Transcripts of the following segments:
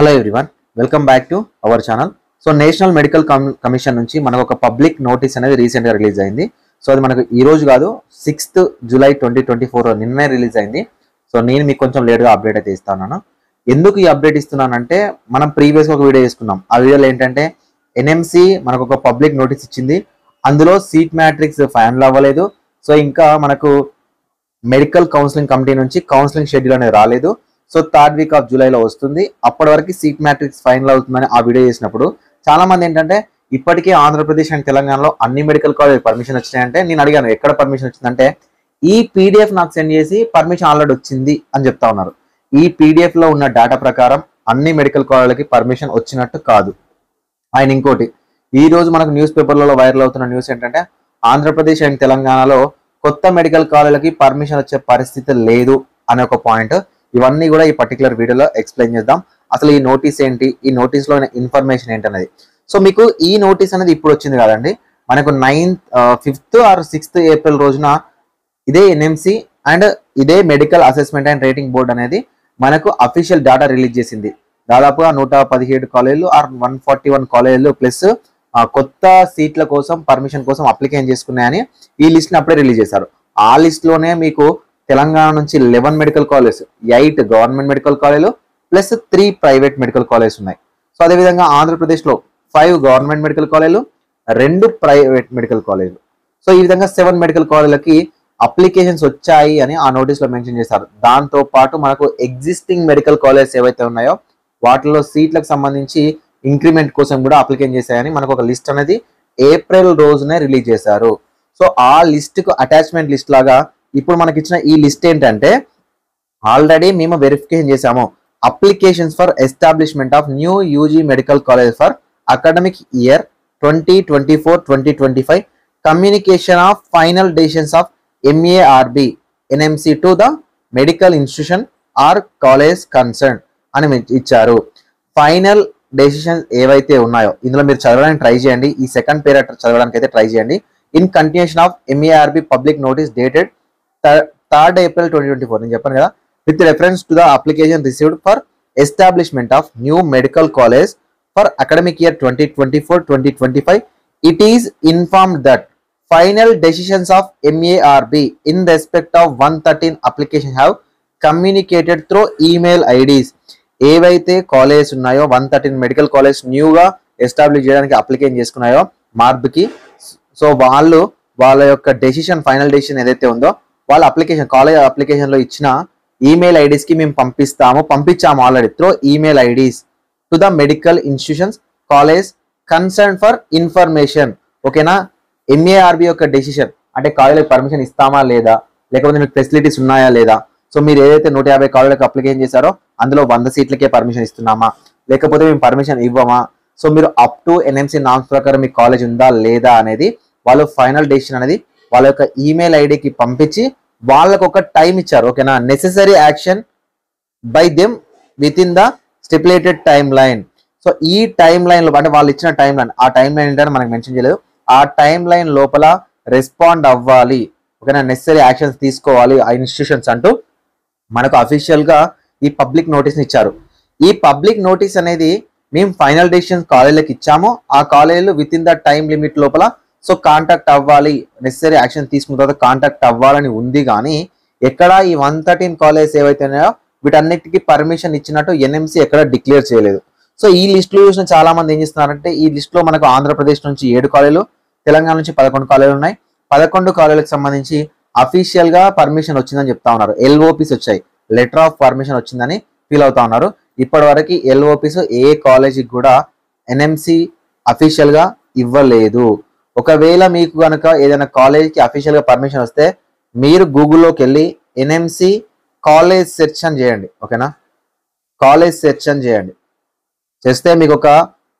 Hello everyone, welcome back to our channel. So national medical commission నుంచి మనకు ఒక public notice అనేది రీసెంట్గా రిలీజ్ అయింది. సో అది మనకు ఈ రోజు కాదు, 6th July 2024 నిన్నే రిలీజ్ అయింది. సో నేను మీకు కొంచెం లేట్గా అప్డేట్ అయితే ఇస్తున్నాను. ఎందుకు ఈ అప్డేట్ ఇస్తున్నానంటే, మనం ప్రీవియస్గా ఒక వీడియో చేసుకున్నాం. ఆ వీడియోలో ఏంటంటే ఎన్ఎంసి మనకు ఒక పబ్లిక్ నోటీస్ ఇచ్చింది. అందులో సీట్ మ్యాట్రిక్స్ ఫైనల్ అవ్వలేదు. సో ఇంకా మనకు మెడికల్ కౌన్సిలింగ్ కమిటీ నుంచి కౌన్సిలింగ్ షెడ్యూల్ అనేది రాలేదు. So 3rd week of July లో వస్తుంది. అప్పటి వరకు సీట్ మ్యాట్రిక్స్ ఫైనల్ అవుతుందని ఆ వీడియో చేసినప్పుడు చాలా మంది ఏంటంటే, ఇప్పటికే ఆంధ్రప్రదేశ్ అండ్ తెలంగాణలో అన్ని మెడికల్ కాలేజ్ పర్మిషన్ వచ్చినాయంటే నేను అడిగాను ఎక్కడ పర్మిషన్ వచ్చిందంటే, ఈ పీడిఎఫ్ నాకు సెండ్ చేసి పర్మిషన్ ఆల్రెడీ వచ్చింది అని చెప్తా ఉన్నారు. ఈ పీడిఎఫ్ లో ఉన్న డేటా ప్రకారం అన్ని మెడికల్ కాలేజీలకి పర్మిషన్ వచ్చినట్టు కాదు. ఆయన ఇంకోటి, ఈ రోజు మనకు న్యూస్ పేపర్లలో వైరల్ అవుతున్న న్యూస్ ఏంటంటే, ఆంధ్రప్రదేశ్ అండ్ తెలంగాణలో కొత్త మెడికల్ కాలేజీలకి పర్మిషన్ వచ్చే పరిస్థితి లేదు అనే ఒక పాయింట్. ఇవన్నీ కూడా ఈ పర్టికులర్ వీడియోలో ఎక్స్ప్లెయిన్ చేద్దాం. అసలు ఈ నోటీస్ ఏంటి, ఈ నోటీస్ లో ఇన్ఫర్మేషన్ ఏంటి అనేది. సో మీకు ఈ నోటీస్ అనేది ఇప్పుడు వచ్చింది కదండి, మనకు 5th or 6th April రోజున ఇదే ఎన్ఎంసి అండ్ ఇదే medical assessment and rating board అనేది మనకు అఫీషియల్ డేటా రిలీజ్ చేసింది. దాదాపుగా 117 కాలేజీలు ఆర్ 141 కాలేజీలు ప్లస్ కొత్త సీట్ల కోసం పర్మిషన్ కోసం అప్లికేషన్ చేసుకున్నాయని ఈ లిస్ట్ ని అప్పుడే రిలీజ్ చేశారు. ఆ లిస్ట్ లోనే మీకు తెలంగాణ నుంచి 11 మెడికల్ కాలేజ్, 8 గవర్నమెంట్ మెడికల్ కాలేజీలు ప్లస్ 3 ప్రైవేట్ మెడికల్ కాలేజ్ ఉన్నాయి. సో అదేవిధంగా ఆంధ్రప్రదేశ్ లో 5 గవర్నమెంట్ మెడికల్ కాలేజీలు, 2 ప్రైవేట్ మెడికల్ కాలేజీలు. సో ఈ విధంగా 7 మెడికల్ కాలేజీలకి అప్లికేషన్స్ వచ్చాయి అని ఆ నోటీస్ లో మెన్షన్ చేశారు. దాంతో పాటు మనకు ఎగ్జిస్టింగ్ మెడికల్ కాలేజెస్ ఏవైతే ఉన్నాయో వాటిలో సీట్లకు సంబంధించి ఇంక్రిమెంట్ కోసం కూడా అప్లికేషన్ చేశాయని మనకు ఒక లిస్ట్ అనేది ఏప్రిల్ రోజునే రిలీజ్ చేశారు. సో ఆ లిస్ట్ కు అటాచ్మెంట్ లిస్ట్ లాగా ఇప్పుడు మనకి ఇచ్చిన ఈ లిస్ట్ ఏంటంటే, ఆల్రెడీ మేము వెరిఫికేషన్ చేసాము. Applications for establishment of new UG medical college for academic year 2024-2025 communication of final decisions of MARB NMC to the medical institution or college concern అని ఇచ్చారు. ఫైనల్ డెసిషన్స్ ఏవైతే ఉన్నాయో ఇందులో మీరు చదవడానికి ట్రై చేయండి. ఈ సెకండ్ పేరా చదవడానికి అయితే ట్రై చేయండి. In continuation of MARB public notice dated 3rd April 2024 నేను చెప్పాను కదా, with reference to the application received for establishment of new medical college for academic year 2024-2025 it is informed that final decisions of MARB in respect of 113 application have communicated through email IDs. ఏవైతే colleges ఉన్నాయో 113 medical college న్యూగా establish చేయడానికి application చేసుకున్నాయో మార్బ్కి, so వాళ్ళ యొక్క decision, final decision ఏదైతే ఉందో వాళ్ళ అప్లికేషన్, కాలేజ్ అప్లికేషన్ లో ఇచ్చిన ఈమెయిల్ ఐడీస్ కి మేము పంపించాము already through email IDs to the medical institutions college concern for information. ఓకేనా, MARB యొక్క డెసిషన్ అంటే కాలేజీకి పర్మిషన్ ఇస్తామా లేదా, లేకపోతే మీకు ఫెసిలిటీస్ ఉన్నాయా లేదా, సో మీరు ఏదైతే 150 కాలేజీలకు అప్లికేషన్ చేశారో అందులో 100 సీట్లకే పర్మిషన్ ఇస్తున్నామా, లేకపోతే మేము పర్మిషన్ ఇవ్వమా, సో మీరు అప్ టు NMC నామ్స్ ప్రకారం మీ కాలేజ్ ఉందా లేదా అనేది వాళ్ళు ఫైనల్ డెసిషన్ అనేది వాళ్ళ యొక్క ఈమెయిల్ ఐడికి పంపించి వాళ్ళకు ఒక టైం ఇచ్చారు. ఓకేనా, necessary action by them with in the stipulated time line. So ఈ టైమ్ లైన్ లో అంటే వాళ్ళు ఇచ్చిన టైం లైన్, ఆ టైం లైన్ ఏంటంటే మనకు మెన్షన్ చేయలేదు. ఆ టైం లైన్ లోపల రెస్పాండ్ అవ్వాలి. ఓకేనా, నెసెసరీ యాక్షన్స్ తీసుకోవాలి ఆ ఇన్స్టిట్యూషన్స్ అంటూ మనకు అఫీషియల్ గా ఈ పబ్లిక్ నోటీస్ ఇచ్చారు. ఈ పబ్లిక్ నోటీస్ అనేది మేము ఫైనల్ డెసిషన్ కాలేజీలకు ఇచ్చాము, ఆ కాలేజీలు with in the time limit లోపల సో కాంటాక్ట్ అవ్వాలి, నెసెసరీ యాక్షన్ తీసుకున్న తర్వాత కాంటాక్ట్ అవ్వాలని ఉంది. కానీ ఎక్కడ ఈ 113 కాలేజెస్ ఏవైతే ఉన్నాయో వీటన్నిటికీ పర్మిషన్ ఇచ్చినట్టు NMC ఎక్కడ డిక్లేర్ చేయలేదు. సో ఈ లిస్ట్ లో చూసిన చాలా మంది ఏం చేస్తున్నారంటే, ఈ లిస్ట్ లో మనకు ఆంధ్రప్రదేశ్ నుంచి 7 కాలేజీలు, తెలంగాణ నుంచి 11 కాలేజీలు ఉన్నాయి. 11 కాలేజీలకు సంబంధించి అఫీషియల్ గా పర్మిషన్ వచ్చిందని చెప్తా ఉన్నారు. LOPs వచ్చాయి, లెటర్ ఆఫ్ పర్మిషన్ వచ్చిందని ఫీల్ అవుతా ఉన్నారు. ఇప్పటి వరకు LOPs ఏ కాలేజీకి కూడా NMC అఫీషియల్ గా ఇవ్వలేదు. ఒకవేళ మీకు కనుక ఏదైనా కాలేజ్కి అఫీషియల్ గా పర్మిషన్ వస్తే మీరు గూగుల్లోకి వెళ్ళి NMC కాలేజ్ సెర్చ్ అని చేయండి. ఓకేనా, కాలేజ్ సెర్చ్ అని చేయండి. చేస్తే మీకు ఒక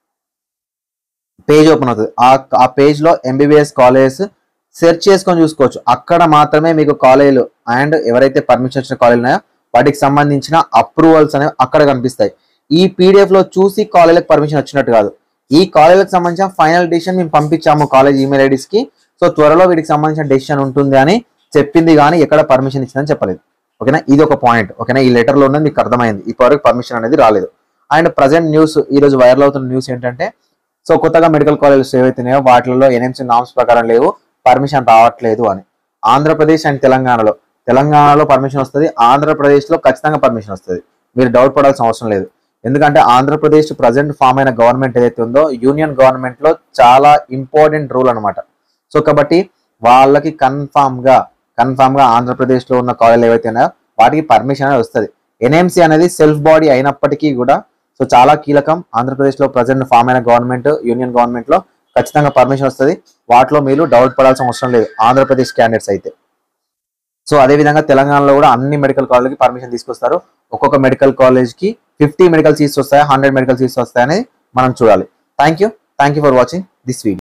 పేజ్ ఓపెన్ అవుతుంది. ఆ పేజ్ లో MBBS కాలేజ్ సెర్చ్ చేసుకొని చూసుకోవచ్చు. అక్కడ మాత్రమే మీకు కాలేజీలు అండ్ ఎవరైతే పర్మిషన్ వచ్చిన కాలేజీలు ఉన్నాయో వాటికి సంబంధించిన అప్రూవల్స్ అనేవి అక్కడ కనిపిస్తాయి. ఈ PDF లో చూసి కాలేజీలకు పర్మిషన్ వచ్చినట్టు కాదు. ఈ కాలేజీలకు సంబంధించిన ఫైనల్ డెసిషన్ మేము పంపించాము కాలేజ్ ఈమెయిల్ ఐడీస్ కి, సో త్వరలో వీటికి సంబంధించిన డెసిషన్ ఉంటుంది అని చెప్పింది, కానీ ఎక్కడ పర్మిషన్ ఇచ్చిందని చెప్పలేదు. ఓకేనా, ఇది ఒక పాయింట్. ఓకేనా, ఈ లెటర్ లో ఉన్నది మీకు అర్థమైంది. ఇప్పటివరకు పర్మిషన్ అనేది రాలేదు. అండ్ ప్రజెంట్ న్యూస్ ఈ రోజు వైరల్ అవుతున్న న్యూస్ ఏంటంటే, సో కొత్తగా మెడికల్ కాలేజెస్ ఏవైతున్నాయో వాటిలో ఎన్ఎంసీ నామ్స్ ప్రకారం లేవు, పర్మిషన్ రావట్లేదు అని. ఆంధ్రప్రదేశ్ అండ్ తెలంగాణలో పర్మిషన్ వస్తుంది, ఆంధ్రప్రదేశ్లో ఖచ్చితంగా పర్మిషన్ వస్తుంది. మీరు డౌట్ పడాల్సిన అవసరం లేదు. ఎందుకంటే ఆంధ్రప్రదేశ్ ప్రజెంట్ ఫామ్ అయిన గవర్నమెంట్ ఏదైతే ఉందో యూనియన్ గవర్నమెంట్ లో చాలా ఇంపార్టెంట్ రూల్ అనమాట. సో కాబట్టి వాళ్ళకి కన్ఫామ్ గా ఆంధ్రప్రదేశ్ లో ఉన్న కాలేజీలు ఏవైతే ఉన్నాయో వాటికి పర్మిషన్ అనేది వస్తుంది. ఎన్ఎంసీ అనేది సెల్ఫ్ బాడీ అయినప్పటికీ కూడా సో చాలా కీలకం. ఆంధ్రప్రదేశ్ లో ప్రజెంట్ ఫామ్ అయిన గవర్నమెంట్ యూనియన్ గవర్నమెంట్ లో ఖచ్చితంగా పర్మిషన్ వస్తుంది. వాటిలో మీరు డౌట్ పడాల్సిన అవసరం లేదు ఆంధ్రప్రదేశ్ క్యాండిడేట్స్ అయితే. సో అదే విధంగా తెలంగాణలో కూడా అన్ని మెడికల్ కాలేజ్కి పర్మిషన్ తీసుకొస్తారు. ఒక్కొక్క మెడికల్ కాలేజ్ కి 50 మెడికల్ సీట్స్ వస్తాయా, 100 మెడికల్ సీట్స్ వస్తాయని మనం చూడాలి. Thank you for watching this video.